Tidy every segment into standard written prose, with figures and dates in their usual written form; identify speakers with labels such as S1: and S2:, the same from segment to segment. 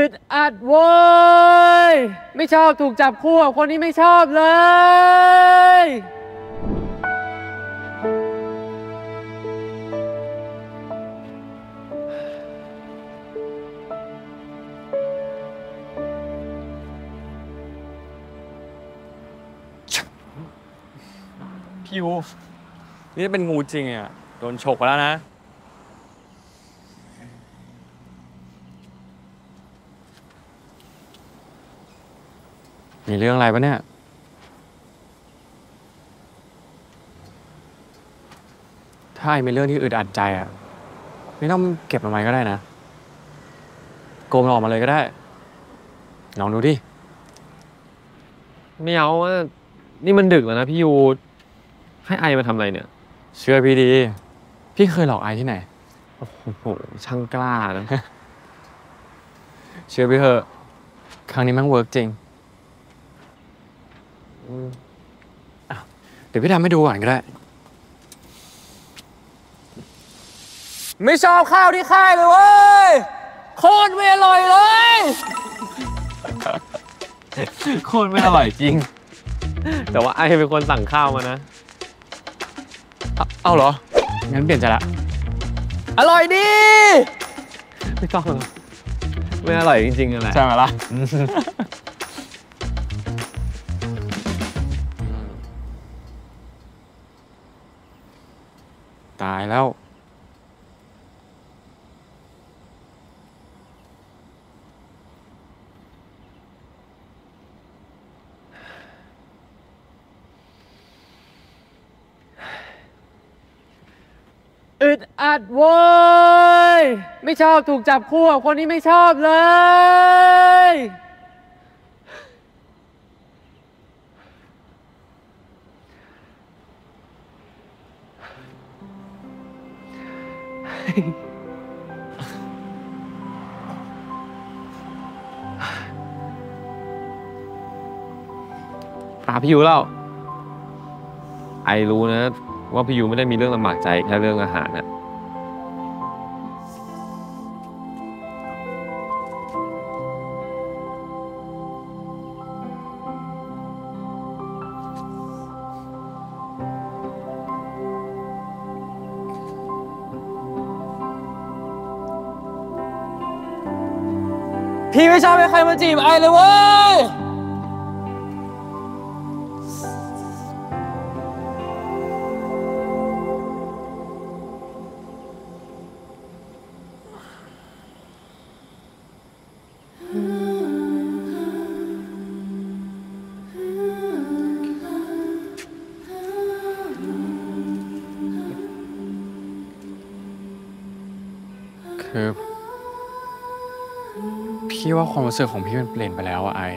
S1: ดอัดโว้ยไม่ชอบถูกจับคู่กับคนนี้ไม่ชอบเลย
S2: พี่ยูนี่เป็นงูจริงอ่ะโดนฉกไปแล้วนะมีเรื่องอะไรปะเนี่ยถ้ามีเรื่องที่อึดอัดใจอ่ะไม่ต้องเก็บมันไว้ก็ได้นะโกงมันออกมาเลยก็ได้ลองดูดิ
S3: ไม่เอาว่านี่มันดึกแล้วนะพี่ยูให้ไอมาทำอะไรเนี่ย
S2: เชื่อพี่ดีพี่เคยหลอกไอที่ไหน
S3: โอ้โหช่างกล้านะ
S2: เชื่อพี่เถอะครั้งนี้มันเวิร์กจริงเดี๋ยวพี่ทำให้ดูก่อนก็ได้ไม่ชอบข้าวที่ค่ายเลยเว้ยโคตรไม่อร่อยเลย
S3: โคตรไม่อร่อยจริงแต่ว่าไอเป็นคนสั่งข้าวมานะ
S2: เอาเหรองั้นเปลี่ยนใจละอร่อยดี
S3: ไม่ต้องไม่อร่อยจริงๆอะไร
S2: ใช่ไหมล่ะตายแล้ว
S1: อึดอัดโว้ยไม่ชอบถูกจับคู่กับคนนี้ไม่ชอบเลย
S3: พี่ยูเล่าไอรู้นะว่าพี่ยูไม่ได้มีเรื่องลำบากใจแค่เรื่องอาหารนะ
S1: พี่ไม่ชอบให้ใครมาจีบไอเลยเว้ย
S2: คือพี่ว่าความรู้สึกของพี่มันเปลี่ยนไปแล้วอะไอ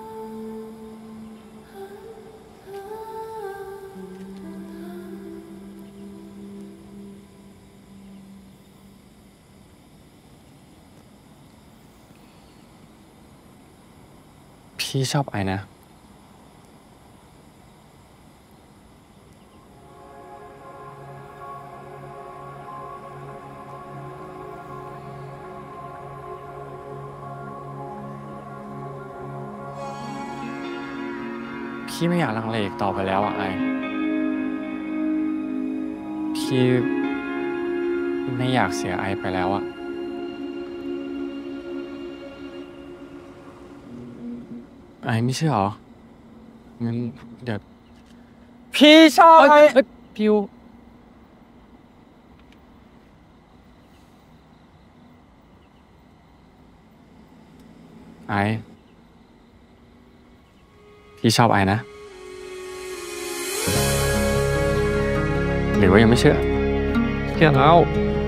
S2: พี่ชอบไอนะพี่ไม่อยากลังเลอีกต่อไปแล้วอะไอพี่ไม่อยากเสียไอไปแล้วอะไอไม่เชื่อเหรองั้นเดี๋ยวพี่ชอบไอพิวไอพี่ชอบไอนะหรือว่ายังไม่เชื่อ
S3: เชื่อแล้ว